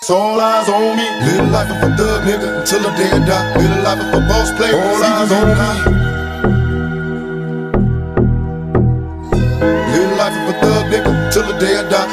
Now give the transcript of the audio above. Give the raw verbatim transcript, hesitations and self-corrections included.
It's all eyes on me. Little life of a thug nigga until the day I die. Little life of a boss player. All eyes on me. Little life of a thug nigga till the day I die.